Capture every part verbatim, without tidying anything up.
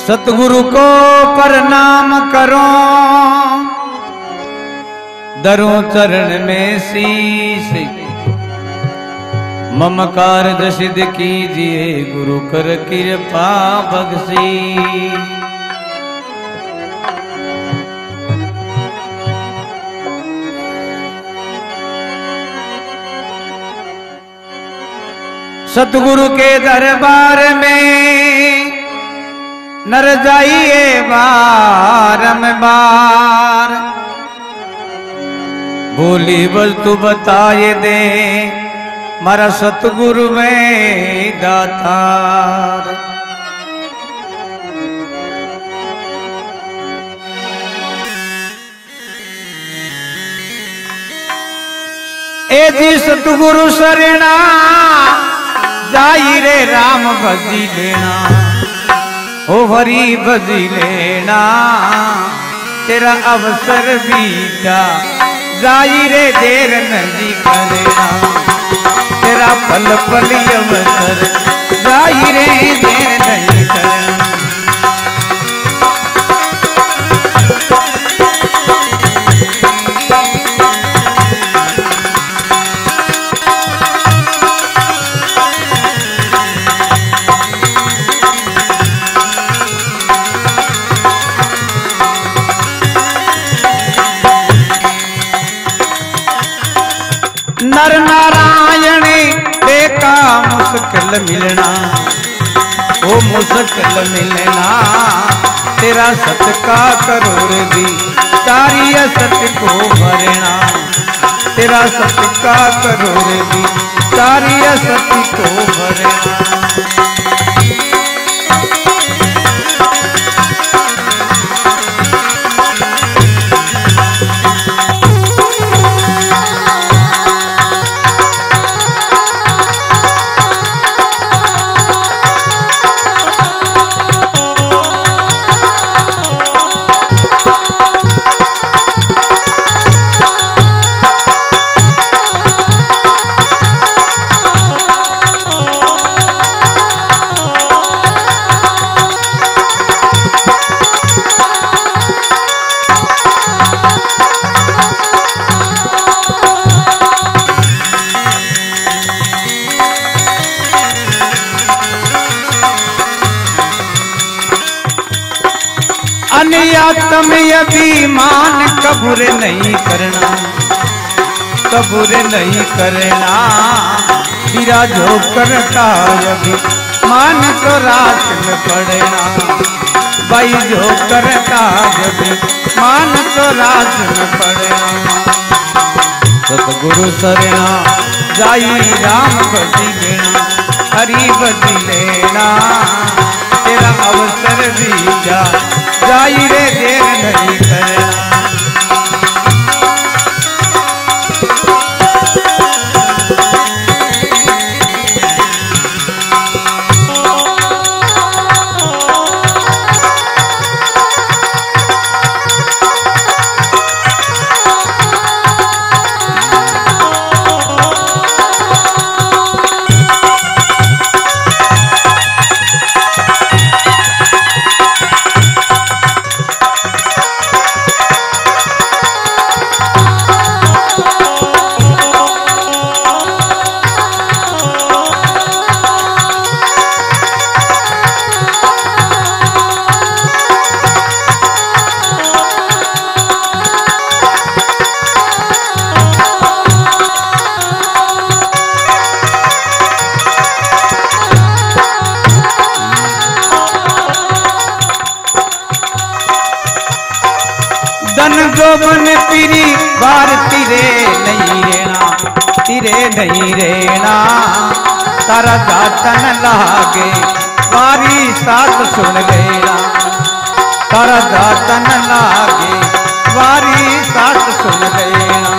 सतगुरु को प्रणाम करो, दरों चरण में शीश, ममकार दसिद कीजिए गुरु कर कृपा बख्शी। सतगुरु के दरबार में नर जाइए बारंबार, बोली वस्तु बताए दे मारा सतगुरु में दातार। ए जी सतगुरु शरणा जाई रे राम भजी लेना, ओ हरि भजी लेना, तेरा अवसर बीता जाई रे देर नहीं करेना, तेरा पल पल अवसर जाई रे देर नहीं करेना। नर नारायण देखा मुश्किल मिलना, ओ मुश्किल मिलना, तेरा सत का करोड़ दी तारी सत को भरना, तेरा सत का करोड़ दी तारी सत को भरना। अन्यात्म अभिमान कबूर नहीं करना, कबूर नहीं करना, हीरा जो करता अभिमान तो रात में पड़ना, भाई जो करता अभिमान तो रात में पड़ना। सतगुरु शरणा जाई राम भजी लेना, हरि भजी लेना, तेरा अवसर दीजा जाई रे देर नहीं करना। जोबन पीरी बार तिरे नहीं रेना, तिरे नहीं रेना, तारा जातन लागे बारी साथ सुन लेना, तारा जातन लागे बारी साथ सुन लेना।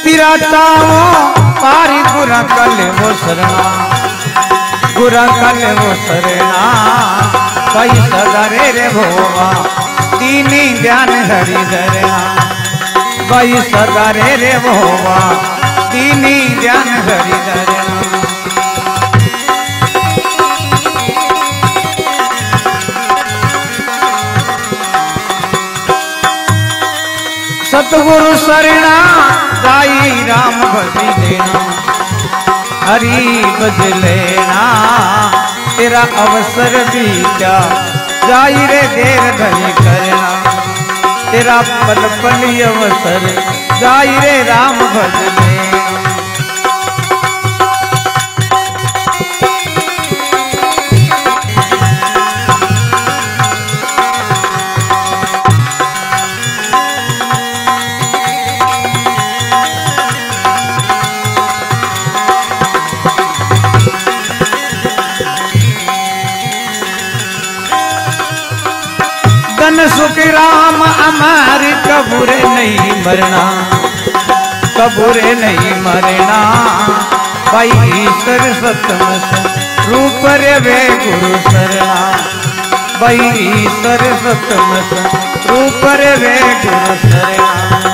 तिराताओ पारी गुरा कले वो शरणा गुरा कले वो शरणा भाई सदारे रे भोवा तीनी ध्यान हरि धरना भाई सदारे रे भोवा तीनी ध्यान हरि धरना सतगुरु शरणा जाई राम भजी लेना हरि भज लेना तेरा अवसर भी क्या जाई रे देर धनी करना तेरा पल पल अवसर जाई रे राम भज लेना सुख राम हमारे कबूरे नहीं मरना कबूरे नहीं मरना भाई ईश्वर सतम रूप रे वे गुरु शरणा भाई ईश्वर सतम रूप रे वे गुरु शरणा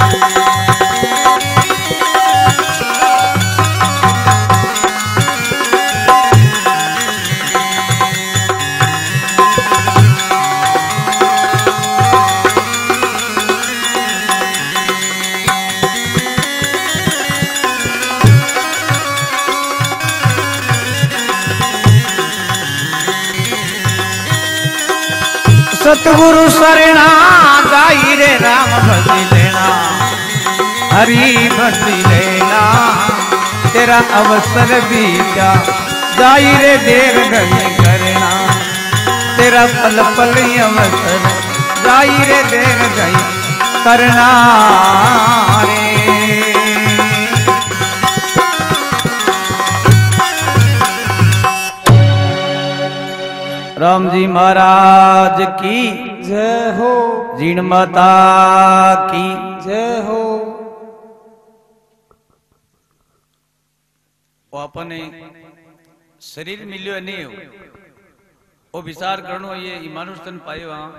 सतगुरु शरणा जाई रे राम भजी लेना हरि भजी लेना तेरा अवसर भी क्या जाई रे देर नहीं करना तेरा पल पल अवसर जाई रे देर नहीं करना रे राम जी महाराज की जय हो जीण माता की जय हो। वो अपने शरीर मिलियो नहीं हो वो विचार करनो ये मानुष तन पायो हाँ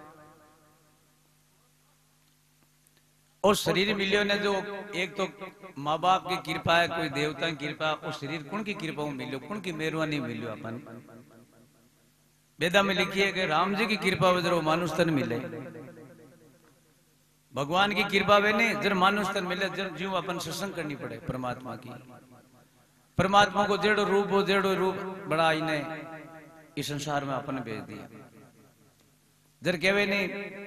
और शरीर मिलियो ने जो एक तो माँ बाप की कृपा है कोई देवता की कृपा और शरीर कौन की कृपा मिलियो कौन की मेहरबानी मिलियो अपन वेदा में लिखी है कि राम जी की कृपा वे जरो मानुष तन मिले भगवान की कृपा वे नहीं जर मानुष तन मिले जर जीव अपन सत्संग करनी पड़े परमात्मा की परमात्मा को जेड़ो रूप हो जेड़ो रूप बड़ा इन्हें इस संसार में अपन भेज दिया जर कहवे नहीं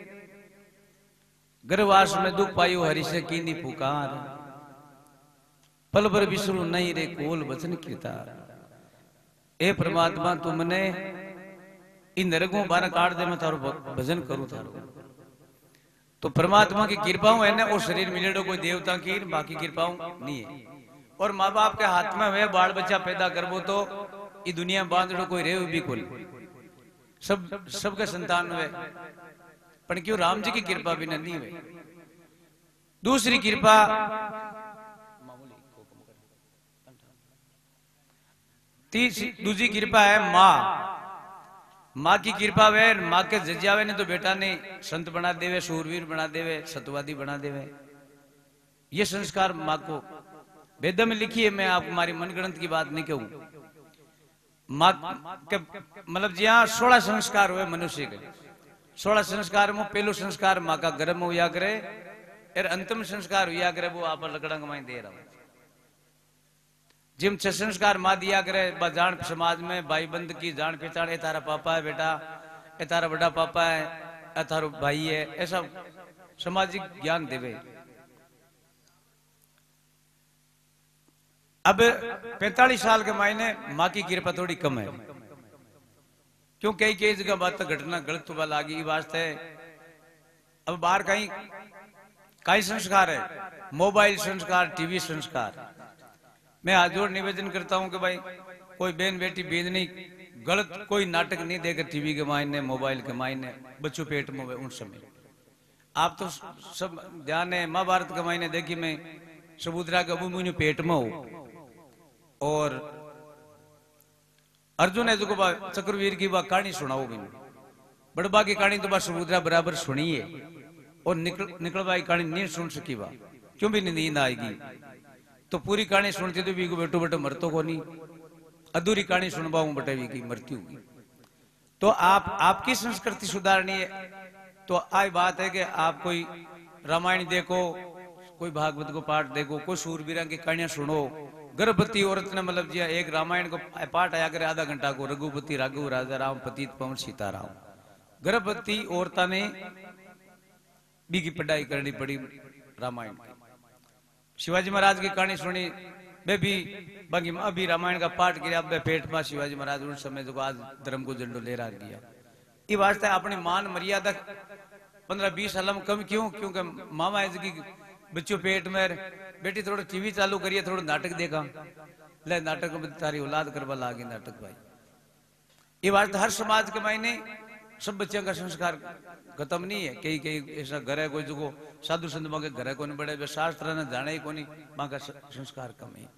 गर्भवास में दुख पायो हरि से कीनी पुकार पल भर विष्णु नहीं रे कोल वचन कीतार ए परमात्मा तुमने इन नरगों बारह काट दे मैं थारो भजन करूं थारो तो परमात्मा की कृपाओं है ना और शरीर मिलेडो कोई देवता की बाकी कृपाओं नहीं है और माँ बाप के हाथ में वे बाल बच्चा पैदा करबो तो ये दुनिया बांधड़ो कोई रेव भी कोई सब सबके संतान हुए पर क्यों राम जी की कृपा भी नहीं हुए। दूसरी कृपा तीसरी दूसरी कृपा है माँ माँ की कृपा वे माँ के जजावे ने तो बेटा ने संत बना देवे सूरवीर बना देवे सतवादी बना देवे ये संस्कार माँ को वेद में लिखी है मैं आप हमारी मनगणत की बात नहीं कहूं माँ के मतलब जहाँ सोलह संस्कार हुए मनुष्य के सोलह संस्कार में पहलो संस्कार माँ का गर्भ में हुआ करे और अंतिम संस्कार हुआ करे वो आप लकड़ंग में दे रहा हूं जिम छह संस्कार माँ दिया करे जान समाज में भाई बंद की जान पहचान ए तारा पापा है बेटा ए तारा बड़ा पापा है ए तारो भाई है ऐसा सामाजिक ज्ञान देवे। अब पैंतालीस साल के मायने माँ की कृपा थोड़ी कम है क्यों कई कई जगह बात घटना गलत तो लागी वास्ते अब बाहर कहीं कई संस्कार है मोबाइल संस्कार टीवी संस्कार मैं आज जोर निवेदन करता हूं कि भाई कोई बहन बेटी बेद नहीं गलत कोई नाटक नहीं देकर टीवी के मायने मोबाइल के मायने बच्चों पेट में उन समय आप तो सब ध्यान है महाभारत के मायने देखी मैं सबूदरा के अबू मुनि पेट में हो और अर्जुन है जो बा चक्रवीर की बा कहानी सुनाओ बिन बड़बा की कहानी तो बा सबूदरा बराबर सुनिए और निकल निकलवाई कहानी नहीं सुन सकी बा क्यों भी नींद आएगी तो पूरी कहानी सुनती तो भी को बेटो बेटो मरतो को नहीं अधूरी कहानी सुनवा हूं बटे की मृत्यु की। तो आप आपकी संस्कृति सुधारनी है तो आई बात है कि आप कोई रामायण देखो, कोई भागवत को पाठ देखो, कोई सूरवीरा की कहानियां सुनो। गर्भवती औरत ने मतलब जी एक रामायण को पाठ आया करे आधा घंटा को, रघुपति राघव राजा राम पतित पवन सीताराम। गर्भवती औरता ने बी की पढ़ाई करनी पड़ी रामायण की। शिवाजी महाराज की कहानी सुनी बे भी बाकी अभी रामायण का पाठ किया बे पेट में शिवाजी महाराज उस समय जो आज धर्म को झंडो ले रहा गया। ये वास्ते अपनी मान मर्यादा पंद्रह बीस साल में कम क्यों, क्योंकि मामा की बच्चों पेट में बेटी थोड़ा टीवी चालू करिए, थोड़ा नाटक देखा ले नाटक में तारी औलाद करवा लागी नाटक भाई। ये वास्ते हर समाज के मायने सब बच्चों का संस्कार खत्म नहीं है। कई कई ऐसा घर है कोई जो साधु संत के घर को नहीं बड़े वे शास्त्र ने जाने ही को नहीं वहां का संस्कार कम है।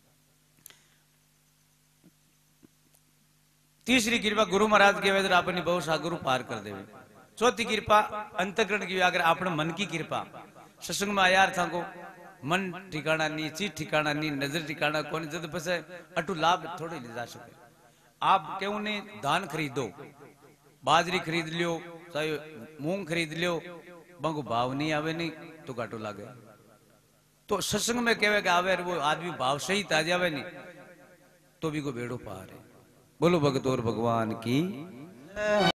तीसरी कृपा गुरु महाराज के वेदर अपनी बहुत सा गुरु पार कर देवे। चौथी कृपा अंतकरण की, अगर अपने मन की कृपा सत्संग में आया था को मन ठिकाना नहीं, चीज ठिकाना नहीं, नजर ठिकाना कौन जब बस अटू लाभ थोड़े ले जा सके। आप क्यों नहीं दान खरीदो, बाजरी खरीद लियो, चाहे मूंग खरीद लियो, बंगो भाव नहीं आवे नहीं तो घाटो लागे। तो सत्संग में कहे कि आवे वो आदमी भाव सही ताजा आवे नहीं तो भी को बेड़ो पार है। बोलो भगत और भगवान की।